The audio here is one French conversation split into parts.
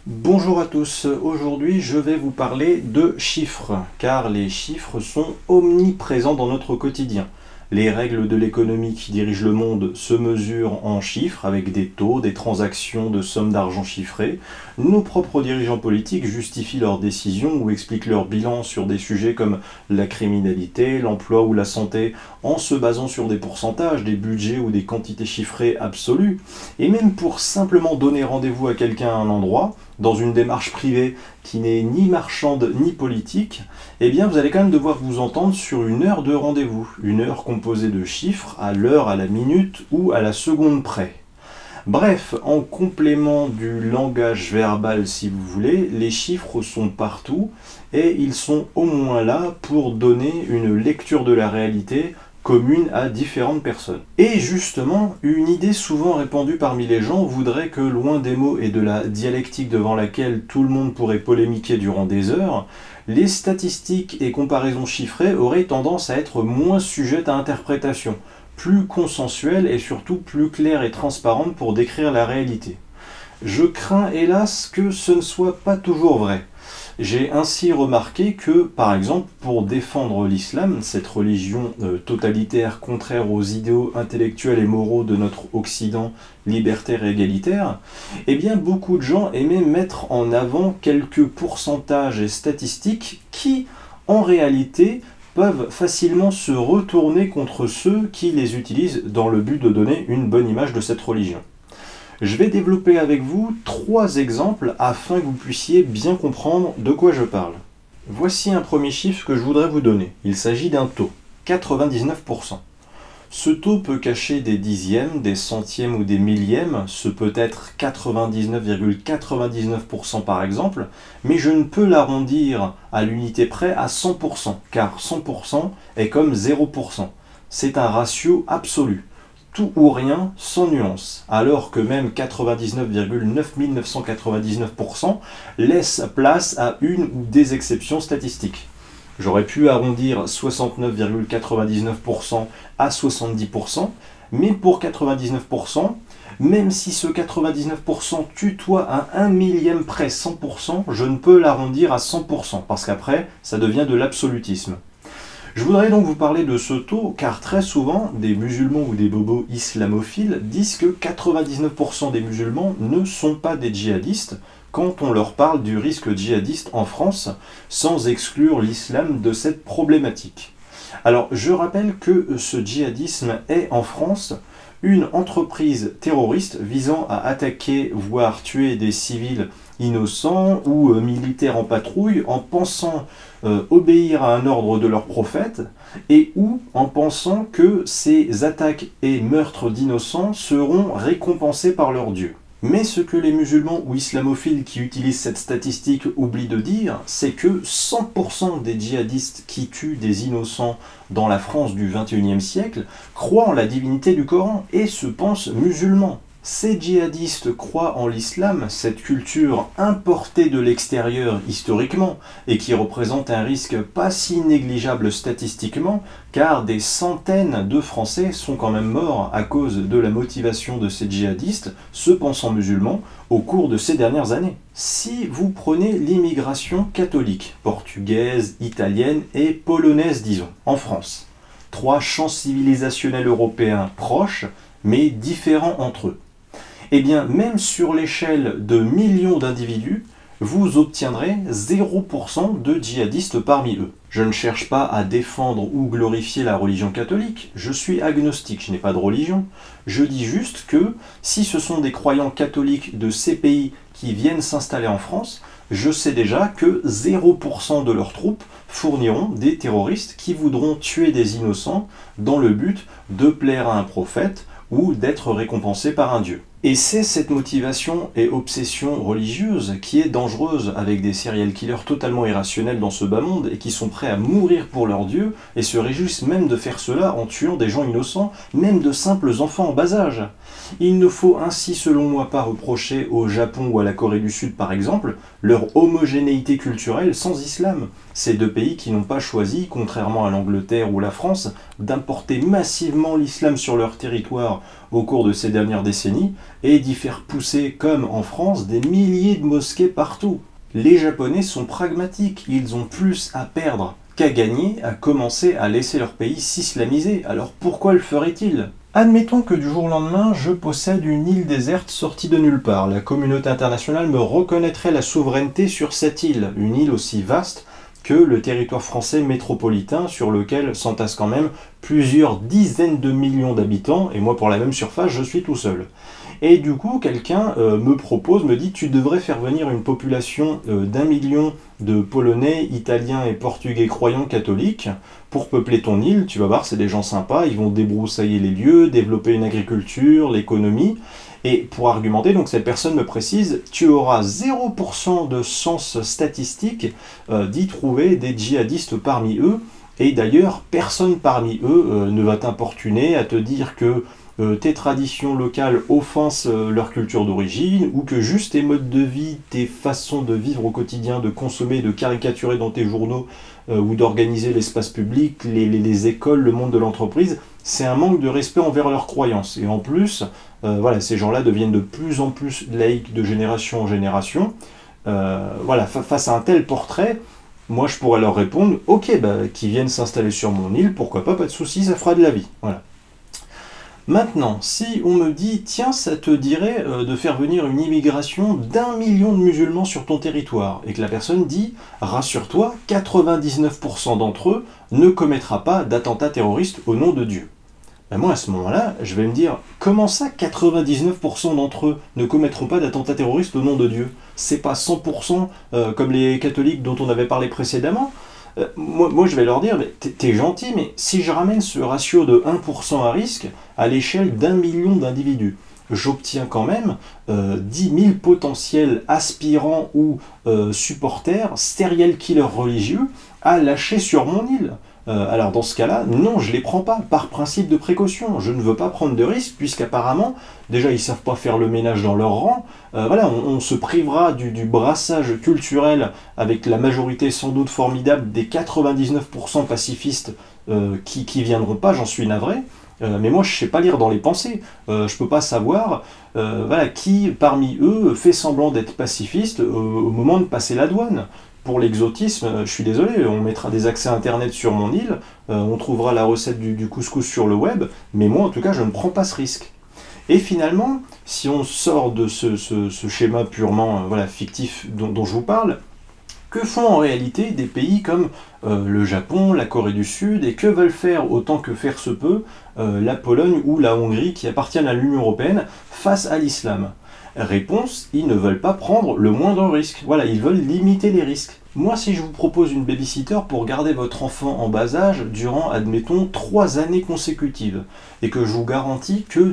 Bonjour à tous, aujourd'hui je vais vous parler de chiffres, car les chiffres sont omniprésents dans notre quotidien. Les règles de l'économie qui dirigent le monde se mesurent en chiffres, avec des taux, des transactions de sommes d'argent chiffrées. Nos propres dirigeants politiques justifient leurs décisions ou expliquent leur bilan sur des sujets comme la criminalité, l'emploi ou la santé, en se basant sur des pourcentages, des budgets ou des quantités chiffrées absolues. Et même pour simplement donner rendez-vous à quelqu'un à un endroit, dans une démarche privée qui n'est ni marchande ni politique, eh bien vous allez quand même devoir vous entendre sur une heure de rendez-vous, une heure composée de chiffres à l'heure, à la minute ou à la seconde près. Bref, en complément du langage verbal si vous voulez, les chiffres sont partout et ils sont au moins là pour donner une lecture de la réalité commune à différentes personnes. Et justement, une idée souvent répandue parmi les gens voudrait que, loin des mots et de la dialectique devant laquelle tout le monde pourrait polémiquer durant des heures, les statistiques et comparaisons chiffrées auraient tendance à être moins sujettes à interprétation, plus consensuelles et surtout plus claires et transparentes pour décrire la réalité. Je crains hélas que ce ne soit pas toujours vrai. J'ai ainsi remarqué que, par exemple, pour défendre l'islam, cette religion totalitaire contraire aux idéaux intellectuels et moraux de notre Occident libertaire et égalitaire, eh bien beaucoup de gens aimaient mettre en avant quelques pourcentages et statistiques qui, en réalité, peuvent facilement se retourner contre ceux qui les utilisent dans le but de donner une bonne image de cette religion. Je vais développer avec vous 3 exemples afin que vous puissiez bien comprendre de quoi je parle. Voici un premier chiffre que je voudrais vous donner. Il s'agit d'un taux, 99%. Ce taux peut cacher des dixièmes, des centièmes ou des millièmes, ce peut être 99,99% par exemple, mais je ne peux l'arrondir à l'unité près à 100%, car 100% est comme 0%. C'est un ratio absolu. Tout ou rien, sans nuance, alors que même 99,9999% laisse place à une ou des exceptions statistiques. J'aurais pu arrondir 69,99% à 70%, mais pour 99%, même si ce 99% tutoie à 1 millième près 100%, je ne peux l'arrondir à 100%, parce qu'après, ça devient de l'absolutisme. Je voudrais donc vous parler de ce taux, car très souvent, des musulmans ou des bobos islamophiles disent que 99% des musulmans ne sont pas des djihadistes quand on leur parle du risque djihadiste en France, sans exclure l'islam de cette problématique. Alors, je rappelle que ce djihadisme est en France une entreprise terroriste visant à attaquer, voire tuer des civils innocents ou militaires en patrouille en pensant obéir à un ordre de leur prophète et ou en pensant que ces attaques et meurtres d'innocents seront récompensés par leur Dieu. Mais ce que les musulmans ou islamophiles qui utilisent cette statistique oublient de dire, c'est que 100% des djihadistes qui tuent des innocents dans la France du XXIe siècle croient en la divinité du Coran et se pensent musulmans. Ces djihadistes croient en l'islam, cette culture importée de l'extérieur historiquement, et qui représente un risque pas si négligeable statistiquement, car des centaines de Français sont quand même morts à cause de la motivation de ces djihadistes, se pensant musulmans, au cours de ces dernières années. Si vous prenez l'immigration catholique, portugaise, italienne et polonaise disons, en France, 3 champs civilisationnels européens proches, mais différents entre eux, eh bien, même sur l'échelle de millions d'individus, vous obtiendrez 0% de djihadistes parmi eux. Je ne cherche pas à défendre ou glorifier la religion catholique, je suis agnostique, je n'ai pas de religion. Je dis juste que si ce sont des croyants catholiques de ces pays qui viennent s'installer en France, je sais déjà que 0% de leurs troupes fourniront des terroristes qui voudront tuer des innocents dans le but de plaire à un prophète ou d'être récompensés par un dieu. Et c'est cette motivation et obsession religieuse qui est dangereuse avec des serial killers totalement irrationnels dans ce bas monde et qui sont prêts à mourir pour leur dieu et se réjouissent même de faire cela en tuant des gens innocents, même de simples enfants en bas âge. Il ne faut ainsi selon moi pas reprocher au Japon ou à la Corée du Sud par exemple leur homogénéité culturelle sans islam. Ces 2 pays qui n'ont pas choisi, contrairement à l'Angleterre ou la France, d'importer massivement l'islam sur leur territoire au cours de ces dernières décennies et d'y faire pousser, comme en France, des milliers de mosquées partout. Les Japonais sont pragmatiques, ils ont plus à perdre qu'à gagner à commencer à laisser leur pays s'islamiser. Alors pourquoi le ferait-il? Admettons que du jour au lendemain, je possède une île déserte sortie de nulle part. La communauté internationale me reconnaîtrait la souveraineté sur cette île, une île aussi vaste que le territoire français métropolitain sur lequel s'entassent quand même plusieurs dizaines de millions d'habitants, et moi pour la même surface, je suis tout seul. Et du coup, quelqu'un me propose, me dit, tu devrais faire venir une population d'1 million de Polonais, Italiens et Portugais croyants catholiques pour peupler ton île. Tu vas voir, c'est des gens sympas, ils vont débroussailler les lieux, développer une agriculture, l'économie. Et pour argumenter, donc cette personne me précise, tu auras 0% de chance statistique d'y trouver des djihadistes parmi eux. Et d'ailleurs, personne parmi eux ne va t'importuner à te dire que tes traditions locales offensent leur culture d'origine, ou que juste tes modes de vie, tes façons de vivre au quotidien, de consommer, de caricaturer dans tes journaux, ou d'organiser l'espace public, les écoles, le monde de l'entreprise, c'est un manque de respect envers leurs croyances. Et en plus, voilà, ces gens-là deviennent de plus en plus laïcs de génération en génération. Voilà, face à un tel portrait, moi je pourrais leur répondre, ok, bah, qu'ils viennent s'installer sur mon île, pourquoi pas de soucis, ça fera de la vie. Voilà. Maintenant, si on me dit, tiens, ça te dirait de faire venir une immigration d'1 million de musulmans sur ton territoire, et que la personne dit, rassure-toi, 99% d'entre eux ne commettra pas d'attentat terroriste au nom de Dieu. Ben moi, à ce moment-là, je vais me dire, comment ça, 99% d'entre eux ne commettront pas d'attentat terroriste au nom de Dieu? C'est pas 100% comme les catholiques dont on avait parlé précédemment? Moi, je vais leur dire, t'es gentil, mais si je ramène ce ratio de 1% à risque à l'échelle d'1 million d'individus, j'obtiens quand même 10 000 potentiels aspirants ou supporters, serial killers religieux, à lâcher sur mon île. Alors dans ce cas-là, non, je les prends pas, par principe de précaution. Je ne veux pas prendre de risques, puisqu'apparemment, déjà ils savent pas faire le ménage dans leur rang. Voilà, on se privera du brassage culturel avec la majorité sans doute formidable des 99% pacifistes qui viendront pas, j'en suis navré. Mais moi je sais pas lire dans les pensées, je peux pas savoir voilà, qui parmi eux fait semblant d'être pacifiste au moment de passer la douane. Pour l'exotisme, je suis désolé, on mettra des accès internet sur mon île, on trouvera la recette du couscous sur le web, mais moi en tout cas je ne prends pas ce risque. Et finalement, si on sort de ce schéma purement voilà, fictif dont je vous parle, que font en réalité des pays comme le Japon, la Corée du Sud, et que veulent faire autant que faire se peut la Pologne ou la Hongrie qui appartiennent à l'Union européenne face à l'islam? Réponse, ils ne veulent pas prendre le moindre risque. Voilà, ils veulent limiter les risques. Moi, si je vous propose une babysitter pour garder votre enfant en bas âge durant, admettons, 3 années consécutives, et que je vous garantis que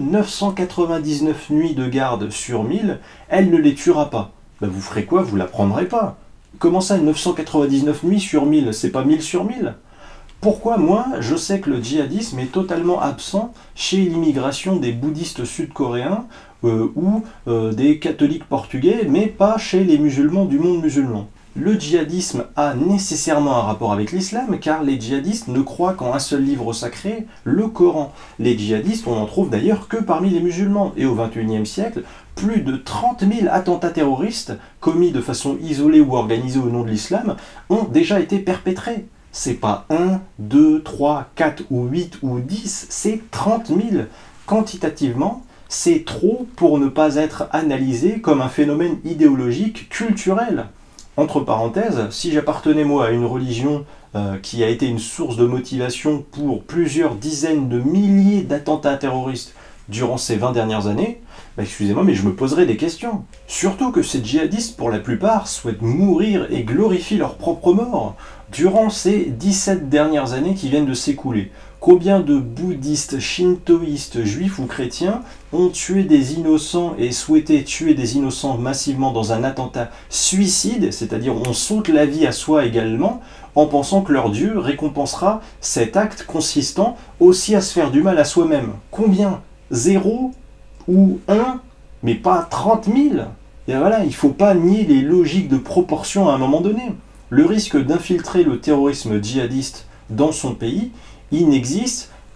999 nuits de garde sur 1000, elle ne les tuera pas, ben vous ferez quoi? Vous la prendrez pas. Comment ça, 999 nuits sur 1000? C'est pas 1000 sur 1000? Pourquoi moi, je sais que le djihadisme est totalement absent chez l'immigration des bouddhistes sud-coréens ou des catholiques portugais, mais pas chez les musulmans du monde musulman? Le djihadisme a nécessairement un rapport avec l'islam, car les djihadistes ne croient qu'en un seul livre sacré, le Coran. Les djihadistes, on n'en trouve d'ailleurs que parmi les musulmans. Et au XXIe siècle, plus de 30 000 attentats terroristes, commis de façon isolée ou organisée au nom de l'islam, ont déjà été perpétrés. C'est pas 1, 2, 3, 4 ou 8 ou 10, c'est 30 000. Quantitativement, c'est trop pour ne pas être analysé comme un phénomène idéologique culturel. Entre parenthèses, si j'appartenais moi à une religion qui a été une source de motivation pour plusieurs dizaines de milliers d'attentats terroristes durant ces 20 dernières années, bah excusez-moi, mais je me poserais des questions. Surtout que ces djihadistes, pour la plupart, souhaitent mourir et glorifient leur propre mort. Durant ces 17 dernières années qui viennent de s'écouler, combien de bouddhistes, shintoïstes, juifs ou chrétiens ont tué des innocents et souhaité tuer des innocents massivement dans un attentat suicide, c'est-à-dire on saute la vie à soi également, en pensant que leur Dieu récompensera cet acte consistant aussi à se faire du mal à soi-même? Combien? 0 ou 1, mais pas 30 000. Et voilà, il ne faut pas nier les logiques de proportion à un moment donné. Le risque d'infiltrer le terrorisme djihadiste dans son pays, il n'existe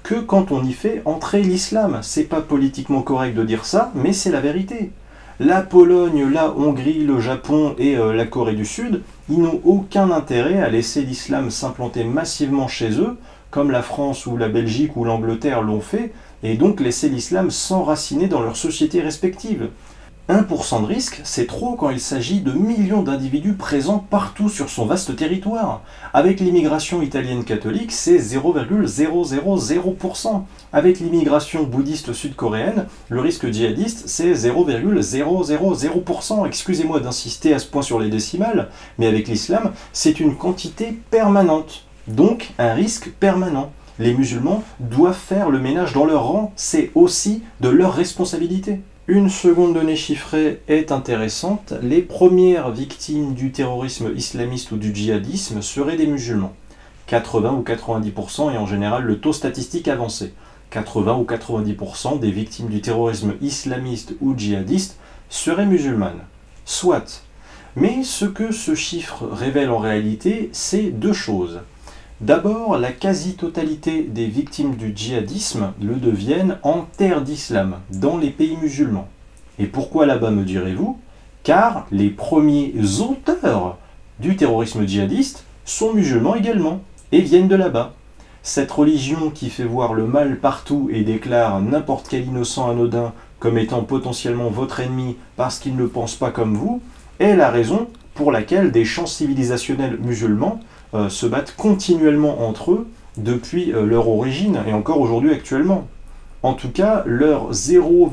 que quand on y fait entrer l'islam. C'est pas politiquement correct de dire ça, mais c'est la vérité. La Pologne, la Hongrie, le Japon et la Corée du Sud, ils n'ont aucun intérêt à laisser l'islam s'implanter massivement chez eux, comme la France ou la Belgique ou l'Angleterre l'ont fait, et donc laisser l'islam s'enraciner dans leurs sociétés respectives. 1% de risque, c'est trop quand il s'agit de millions d'individus présents partout sur son vaste territoire. Avec l'immigration italienne catholique, c'est 0,000%. Avec l'immigration bouddhiste sud-coréenne, le risque djihadiste, c'est 0,000%. Excusez-moi d'insister à ce point sur les décimales, mais avec l'islam, c'est une quantité permanente. Donc un risque permanent. Les musulmans doivent faire le ménage dans leur rang, c'est aussi de leur responsabilité. Une seconde donnée chiffrée est intéressante. Les premières victimes du terrorisme islamiste ou du djihadisme seraient des musulmans. 80 ou 90% est en général le taux statistique avancé. 80 ou 90% des victimes du terrorisme islamiste ou djihadiste seraient musulmanes. Soit. Mais ce que ce chiffre révèle en réalité, c'est deux choses. D'abord, la quasi-totalité des victimes du djihadisme le deviennent en terre d'islam, dans les pays musulmans. Et pourquoi là-bas, me direz-vous? Car les premiers auteurs du terrorisme djihadiste sont musulmans également, et viennent de là-bas. Cette religion qui fait voir le mal partout et déclare n'importe quel innocent anodin comme étant potentiellement votre ennemi parce qu'il ne pense pas comme vous, est la raison pour laquelle des champs civilisationnels musulmans se battent continuellement entre eux depuis leur origine et encore aujourd'hui actuellement. En tout cas, leurs 0,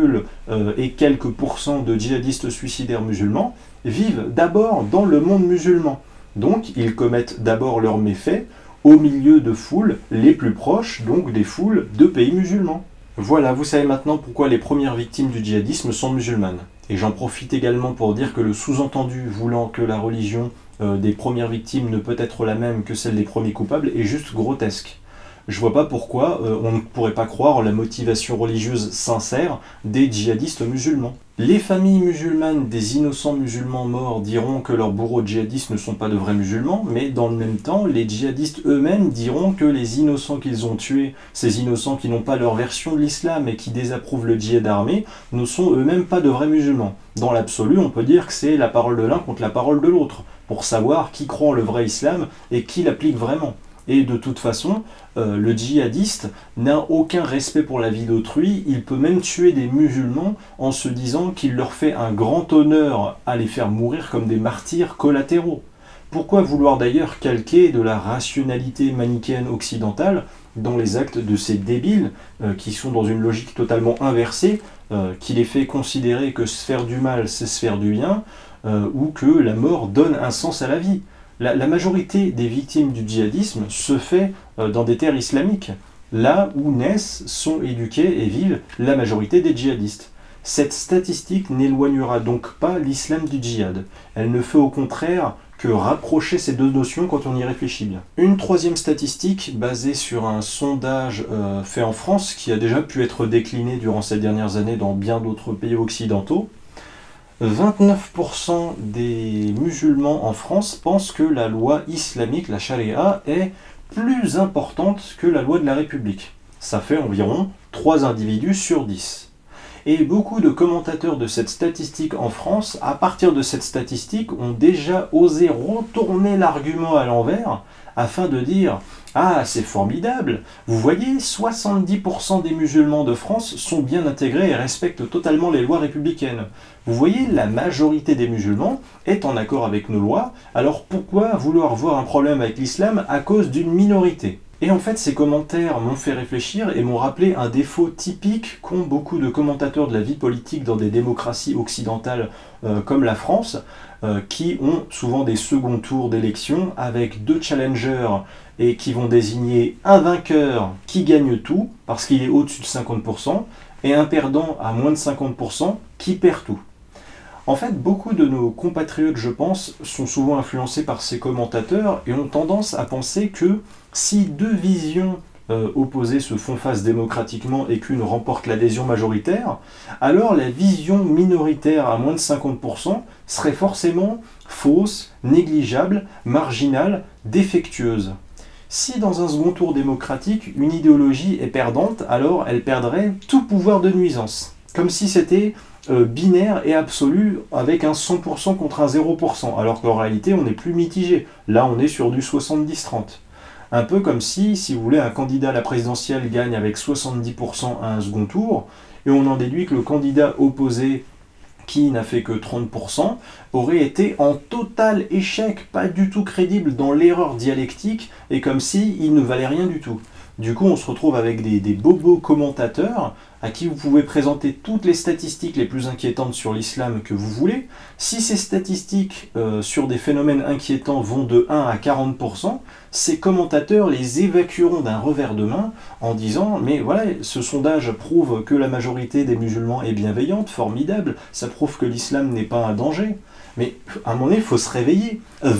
et quelques pourcents de djihadistes suicidaires musulmans vivent d'abord dans le monde musulman. Donc ils commettent d'abord leurs méfaits au milieu de foules les plus proches, donc des foules de pays musulmans. Voilà, vous savez maintenant pourquoi les premières victimes du djihadisme sont musulmanes. Et j'en profite également pour dire que le sous-entendu voulant que la religion des premières victimes ne peut être la même que celle des premiers coupables est juste grotesque. Je vois pas pourquoi on ne pourrait pas croire la motivation religieuse sincère des djihadistes musulmans. Les familles musulmanes des innocents musulmans morts diront que leurs bourreaux djihadistes ne sont pas de vrais musulmans, mais dans le même temps, les djihadistes eux-mêmes diront que les innocents qu'ils ont tués, ces innocents qui n'ont pas leur version de l'islam et qui désapprouvent le djihad armé, ne sont eux-mêmes pas de vrais musulmans. Dans l'absolu, on peut dire que c'est la parole de l'un contre la parole de l'autre, pour savoir qui croit en le vrai islam et qui l'applique vraiment. Et de toute façon, le djihadiste n'a aucun respect pour la vie d'autrui, il peut même tuer des musulmans en se disant qu'il leur fait un grand honneur à les faire mourir comme des martyrs collatéraux. Pourquoi vouloir d'ailleurs calquer de la rationalité manichéenne occidentale dans les actes de ces débiles qui sont dans une logique totalement inversée, qui les fait considérer que se faire du mal c'est se faire du bien, ou que la mort donne un sens à la vie? La majorité des victimes du djihadisme se fait dans des terres islamiques, là où naissent, sont éduqués et vivent la majorité des djihadistes. Cette statistique n'éloignera donc pas l'islam du djihad. Elle ne fait au contraire que rapprocher ces deux notions quand on y réfléchit bien. Une troisième statistique basée sur un sondage fait en France qui a déjà pu être décliné durant ces dernières années dans bien d'autres pays occidentaux. 29% des musulmans en France pensent que la loi islamique, la charia, est plus importante que la loi de la République. Ça fait environ 3 individus sur 10. Et beaucoup de commentateurs de cette statistique en France, à partir de cette statistique, ont déjà osé retourner l'argument à l'envers afin de dire « Ah, c'est formidable, vous voyez, 70% des musulmans de France sont bien intégrés et respectent totalement les lois républicaines. Vous voyez, la majorité des musulmans est en accord avec nos lois, alors pourquoi vouloir voir un problème avec l'islam à cause d'une minorité ?» Et en fait, ces commentaires m'ont fait réfléchir et m'ont rappelé un défaut typique qu'ont beaucoup de commentateurs de la vie politique dans des démocraties occidentales comme la France, qui ont souvent des seconds tours d'élection avec 2 challengers et qui vont désigner un vainqueur qui gagne tout, parce qu'il est au-dessus de 50%, et un perdant à moins de 50% qui perd tout. En fait, beaucoup de nos compatriotes, je pense, sont souvent influencés par ces commentateurs et ont tendance à penser que si 2 visions opposées se font face démocratiquement et qu'une remporte l'adhésion majoritaire, alors la vision minoritaire à moins de 50% serait forcément fausse, négligeable, marginale, défectueuse. Si dans un second tour démocratique, une idéologie est perdante, alors elle perdrait tout pouvoir de nuisance. Comme si c'était binaire et absolu avec un 100% contre un 0%, alors qu'en réalité on est plus mitigé. Là on est sur du 70-30. Un peu comme si vous voulez, un candidat à la présidentielle gagne avec 70% à un second tour, et on en déduit que le candidat opposé, qui n'a fait que 30%, aurait été en total échec, pas du tout crédible dans l'erreur dialectique, et comme si il ne valait rien du tout. Du coup, on se retrouve avec des bobos commentateurs à qui vous pouvez présenter toutes les statistiques les plus inquiétantes sur l'islam que vous voulez. Si ces statistiques sur des phénomènes inquiétants vont de 1 à 40%, ces commentateurs les évacueront d'un revers de main en disant « Mais voilà, ce sondage prouve que la majorité des musulmans est bienveillante, formidable, ça prouve que l'islam n'est pas un danger. » Mais à un moment donné, il faut se réveiller.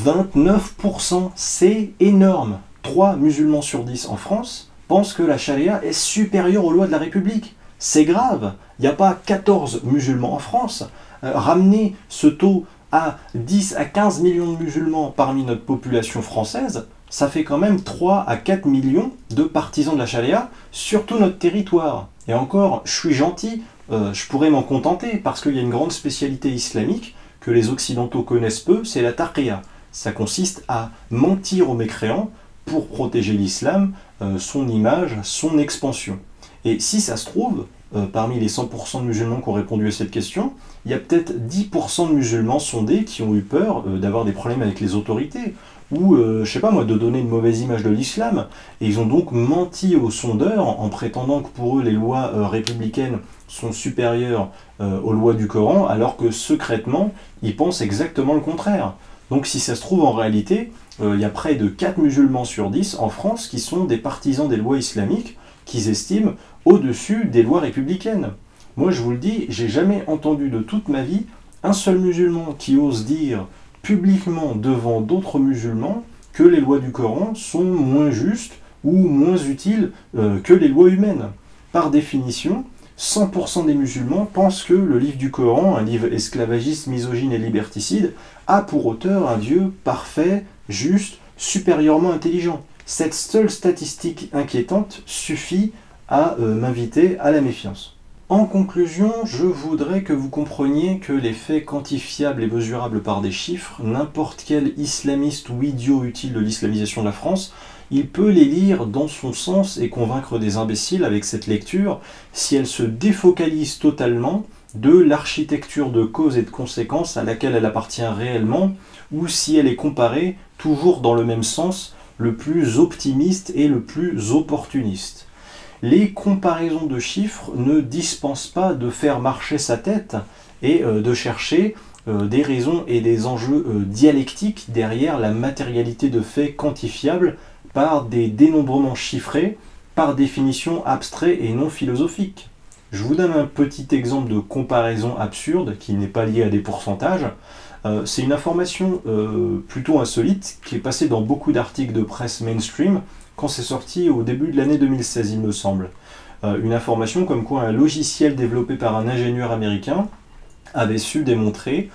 29%, c'est énorme. 3 musulmans sur 10 en France pensent que la charia est supérieure aux lois de la République. C'est grave. Il n'y a pas 14 musulmans en France. Ramener ce taux à 10 à 15 millions de musulmans parmi notre population française, ça fait quand même 3 à 4 millions de partisans de la charia sur tout notre territoire. Et encore, je suis gentil, je pourrais m'en contenter parce qu'il y a une grande spécialité islamique que les Occidentaux connaissent peu, c'est la taqiyya. Ça consiste à mentir aux mécréants pour protéger l'islam, son image, son expansion. Et si ça se trouve, parmi les 100% de musulmans qui ont répondu à cette question, il y a peut-être 10% de musulmans sondés qui ont eu peur d'avoir des problèmes avec les autorités, ou, je sais pas moi, de donner une mauvaise image de l'islam. Et ils ont donc menti aux sondeurs en prétendant que pour eux les lois républicaines sont supérieures aux lois du Coran, alors que secrètement, ils pensent exactement le contraire. Donc si ça se trouve en réalité, il y a près de 4 musulmans sur 10 en France qui sont des partisans des lois islamiques qu'ils estiment au-dessus des lois républicaines. Moi je vous le dis, j'ai jamais entendu de toute ma vie un seul musulman qui ose dire publiquement devant d'autres musulmans que les lois du Coran sont moins justes ou moins utiles que les lois humaines. Par définition, 100% des musulmans pensent que le livre du Coran, un livre esclavagiste, misogyne et liberticide, a pour auteur un Dieu parfait, juste, supérieurement intelligent. Cette seule statistique inquiétante suffit à m'inviter à la méfiance. En conclusion, je voudrais que vous compreniez que les faits quantifiables et mesurables par des chiffres, n'importe quel islamiste ou idiot utile de l'islamisation de la France, il peut les lire dans son sens et convaincre des imbéciles avec cette lecture si elle se défocalise totalement de l'architecture de cause et de conséquences à laquelle elle appartient réellement, ou si elle est comparée toujours dans le même sens, le plus optimiste et le plus opportuniste. Les comparaisons de chiffres ne dispensent pas de faire marcher sa tête et de chercher des raisons et des enjeux dialectiques derrière la matérialité de faits quantifiables par des dénombrements chiffrés, par définition abstraits et non philosophiques. Je vous donne un petit exemple de comparaison absurde qui n'est pas lié à des pourcentages. C'est une information plutôt insolite qui est passée dans beaucoup d'articles de presse mainstream quand c'est sorti au début de l'année 2016, il me semble. Une information comme quoi un logiciel développé par un ingénieur américain avait su démontrer,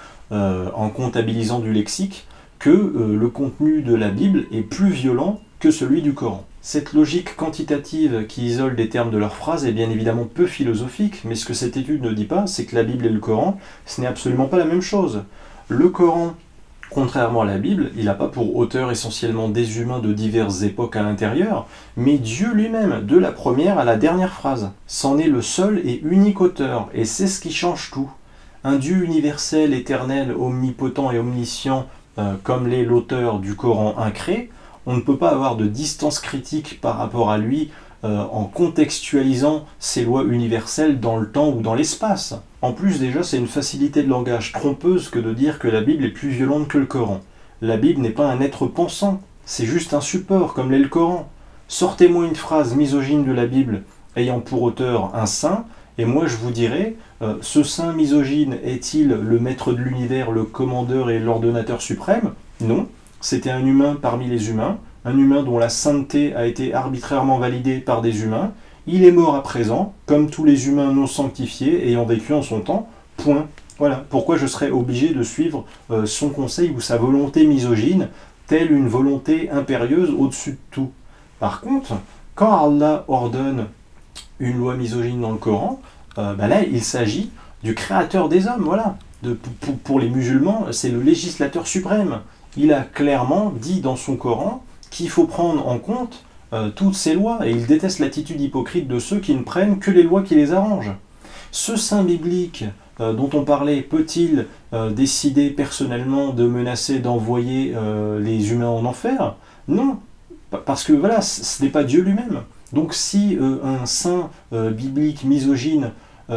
en comptabilisant du lexique, que le contenu de la Bible est plus violent que celui du Coran. Cette logique quantitative qui isole des termes de leurs phrases est bien évidemment peu philosophique, mais ce que cette étude ne dit pas, c'est que la Bible et le Coran, ce n'est absolument pas la même chose. Le Coran, contrairement à la Bible, il n'a pas pour auteur essentiellement des humains de diverses époques à l'intérieur, mais Dieu lui-même, de la première à la dernière phrase. C'en est le seul et unique auteur, et c'est ce qui change tout. Un Dieu universel, éternel, omnipotent et omniscient, comme l'est l'auteur du Coran incré, on ne peut pas avoir de distance critique par rapport à lui en contextualisant ces lois universelles dans le temps ou dans l'espace. En plus, déjà, c'est une facilité de langage trompeuse que de dire que la Bible est plus violente que le Coran. La Bible n'est pas un être pensant, c'est juste un support, comme l'est le Coran. Sortez-moi une phrase misogyne de la Bible ayant pour auteur un saint, et moi je vous dirai, ce saint misogyne est-il le maître de l'univers, le commandeur et l'ordonnateur suprême? Non. C'était un humain parmi les humains, un humain dont la sainteté a été arbitrairement validée par des humains. Il est mort à présent, comme tous les humains non sanctifiés ayant vécu en son temps, point. Voilà, pourquoi je serais obligé de suivre son conseil ou sa volonté misogyne, telle une volonté impérieuse au-dessus de tout. Par contre, quand Allah ordonne une loi misogyne dans le Coran, là, il s'agit du créateur des hommes, voilà. Pour les musulmans, c'est le législateur suprême. Il a clairement dit dans son Coran qu'il faut prendre en compte toutes ces lois, et il déteste l'attitude hypocrite de ceux qui ne prennent que les lois qui les arrangent. Ce saint biblique dont on parlait, peut-il décider personnellement de menacer d'envoyer les humains en enfer? Non, parce que voilà, ce n'est pas Dieu lui-même. Donc si un saint biblique misogyne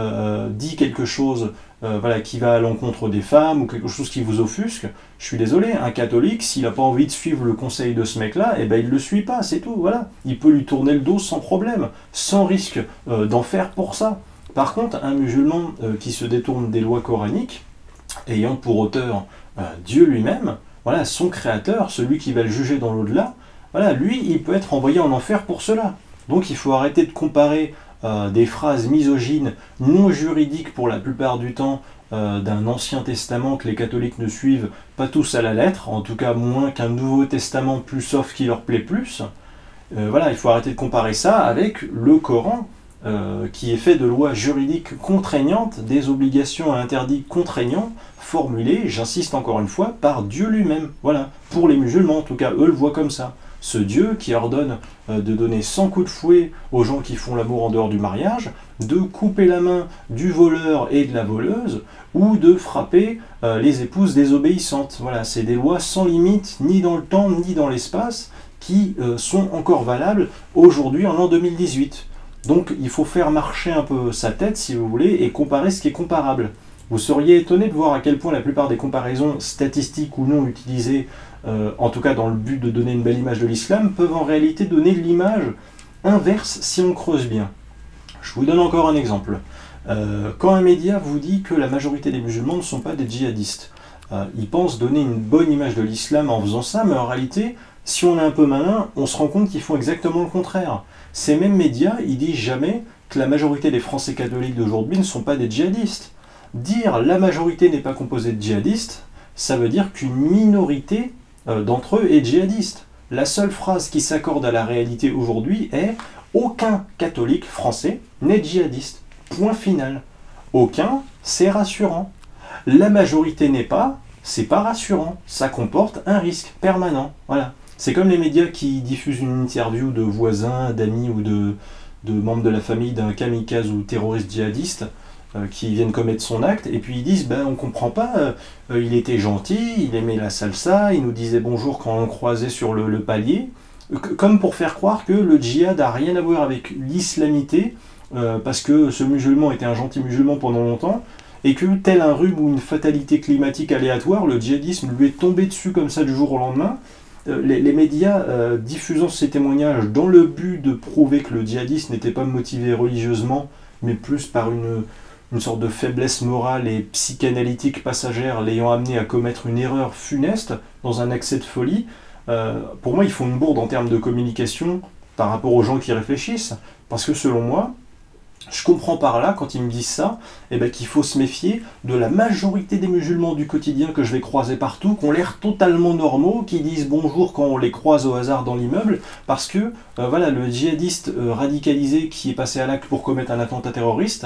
dit quelque chose qui va à l'encontre des femmes ou quelque chose qui vous offusque, je suis désolé, un catholique, s'il n'a pas envie de suivre le conseil de ce mec-là, il ne le suit pas, c'est tout, voilà. Il peut lui tourner le dos sans problème, sans risque d'enfer pour ça. Par contre, un musulman qui se détourne des lois coraniques, ayant pour auteur Dieu lui-même, voilà, son créateur, celui qui va le juger dans l'au-delà, voilà, lui, il peut être envoyé en enfer pour cela. Donc il faut arrêter de comparer des phrases misogynes non juridiques pour la plupart du temps d'un Ancien Testament que les catholiques ne suivent pas tous à la lettre, en tout cas moins qu'un Nouveau Testament plus soft qui leur plaît plus. Voilà, il faut arrêter de comparer ça avec le Coran qui est fait de lois juridiques contraignantes, des obligations et interdits contraignants formulés, j'insiste encore une fois, par Dieu lui-même. Voilà, pour les musulmans en tout cas, eux le voient comme ça. Ce Dieu qui ordonne de donner 100 coups de fouet aux gens qui font l'amour en dehors du mariage, de couper la main du voleur et de la voleuse, ou de frapper les épouses désobéissantes. Voilà, c'est des lois sans limite, ni dans le temps, ni dans l'espace, qui sont encore valables aujourd'hui en l'an 2018. Donc il faut faire marcher un peu sa tête, si vous voulez, et comparer ce qui est comparable. Vous seriez étonné de voir à quel point la plupart des comparaisons statistiques ou non utilisées, en tout cas dans le but de donner une belle image de l'islam, peuvent en réalité donner l'image inverse si on creuse bien. Je vous donne encore un exemple. Quand un média vous dit que la majorité des musulmans ne sont pas des djihadistes, ils pensent donner une bonne image de l'islam en faisant ça, mais en réalité, si on est un peu malin, on se rend compte qu'ils font exactement le contraire. Ces mêmes médias, ils disent jamais que la majorité des Français catholiques d'aujourd'hui ne sont pas des djihadistes. Dire la majorité n'est pas composée de djihadistes, ça veut dire qu'une minorité d'entre eux est djihadiste. La seule phrase qui s'accorde à la réalité aujourd'hui est « Aucun catholique français n'est djihadiste ». Point final. Aucun, c'est rassurant. La majorité n'est pas, c'est pas rassurant. Ça comporte un risque permanent. Voilà. C'est comme les médias qui diffusent une interview de voisins, d'amis ou de membres de la famille d'un kamikaze ou terroriste djihadiste qui viennent commettre son acte, et puis ils disent ben, on comprend pas, il était gentil, il aimait la salsa, il nous disait bonjour quand on le croisait sur le palier, comme pour faire croire que le djihad n'a rien à voir avec l'islamité, parce que ce musulman était un gentil musulman pendant longtemps, et que tel un rhume ou une fatalité climatique aléatoire, le djihadisme lui est tombé dessus comme ça du jour au lendemain. Les médias diffusant ces témoignages dans le but de prouver que le djihadisme n'était pas motivé religieusement, mais plus par une sorte de faiblesse morale et psychanalytique passagère l'ayant amené à commettre une erreur funeste dans un accès de folie, pour moi ils font une bourde en termes de communication par rapport aux gens qui réfléchissent, parce que selon moi, je comprends par là, quand ils me disent ça, qu'il faut se méfier de la majorité des musulmans du quotidien que je vais croiser partout, qui ont l'air totalement normaux, qui disent bonjour quand on les croise au hasard dans l'immeuble, parce que voilà, le djihadiste radicalisé qui est passé à l'acte pour commettre un attentat terroriste,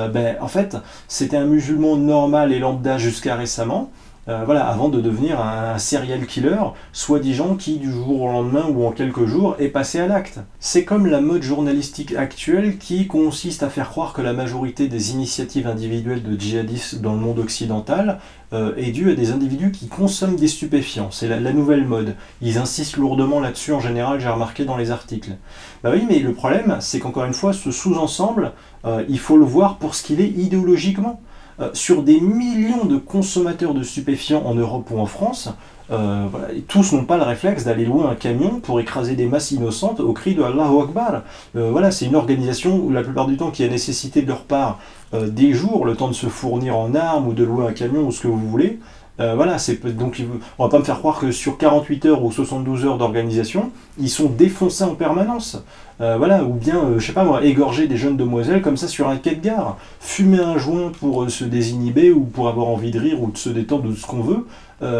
en fait, c'était un musulman normal et lambda jusqu'à récemment, voilà, avant de devenir un serial killer, soi-disant qui du jour au lendemain ou en quelques jours est passé à l'acte. C'est comme la mode journalistique actuelle qui consiste à faire croire que la majorité des initiatives individuelles de djihadistes dans le monde occidental est due à des individus qui consomment des stupéfiants. C'est la nouvelle mode. Ils insistent lourdement là-dessus en général, j'ai remarqué dans les articles. Bah oui, mais le problème, c'est qu'encore une fois, ce sous-ensemble, il faut le voir pour ce qu'il est idéologiquement. Sur des millions de consommateurs de stupéfiants en Europe ou en France, voilà, tous n'ont pas le réflexe d'aller louer un camion pour écraser des masses innocentes au cri de Allahu Akbar. Voilà, c'est une organisation où la plupart du temps qui a nécessité de leur part des jours, le temps de se fournir en armes ou de louer un camion ou ce que vous voulez. Voilà, donc on va pas me faire croire que sur 48 heures ou 72 heures d'organisation, ils sont défoncés en permanence. Voilà, ou bien, je sais pas moi, égorger des jeunes demoiselles comme ça sur un quai de gare, fumer un joint pour se désinhiber ou pour avoir envie de rire ou de se détendre ou de ce qu'on veut.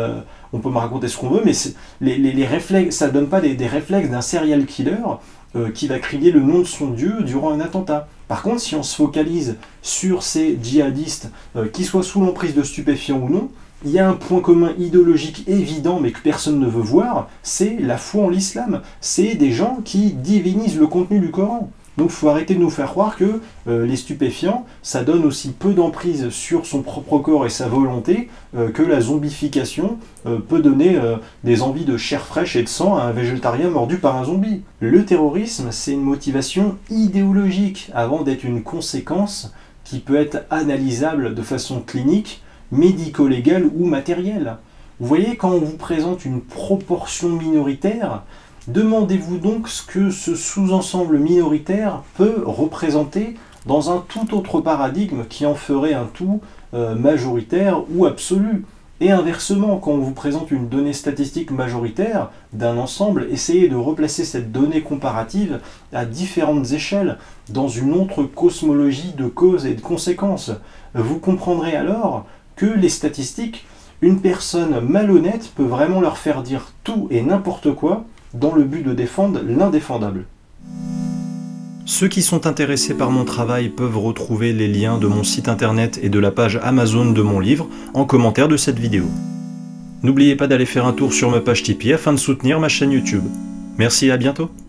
on peut me raconter ce qu'on veut, mais les réflexes, ça ne donne pas des réflexes d'un serial killer qui va crier le nom de son Dieu durant un attentat. Par contre, si on se focalise sur ces djihadistes, qu'ils soient sous l'emprise de stupéfiants ou non, il y a un point commun idéologique évident, mais que personne ne veut voir, c'est la foi en l'islam. C'est des gens qui divinisent le contenu du Coran. Donc il faut arrêter de nous faire croire que les stupéfiants, ça donne aussi peu d'emprise sur son propre corps et sa volonté que la zombification peut donner des envies de chair fraîche et de sang à un végétarien mordu par un zombie. Le terrorisme, c'est une motivation idéologique avant d'être une conséquence qui peut être analysable de façon clinique, médico-légale ou matérielle. Vous voyez, quand on vous présente une proportion minoritaire, demandez-vous donc ce que ce sous-ensemble minoritaire peut représenter dans un tout autre paradigme qui en ferait un tout majoritaire ou absolu. Et inversement, quand on vous présente une donnée statistique majoritaire d'un ensemble, essayez de replacer cette donnée comparative à différentes échelles, dans une autre cosmologie de causes et de conséquences. Vous comprendrez alors que les statistiques, une personne malhonnête peut vraiment leur faire dire tout et n'importe quoi, dans le but de défendre l'indéfendable. Ceux qui sont intéressés par mon travail peuvent retrouver les liens de mon site internet et de la page Amazon de mon livre en commentaire de cette vidéo. N'oubliez pas d'aller faire un tour sur ma page Tipeee afin de soutenir ma chaîne YouTube. Merci et à bientôt.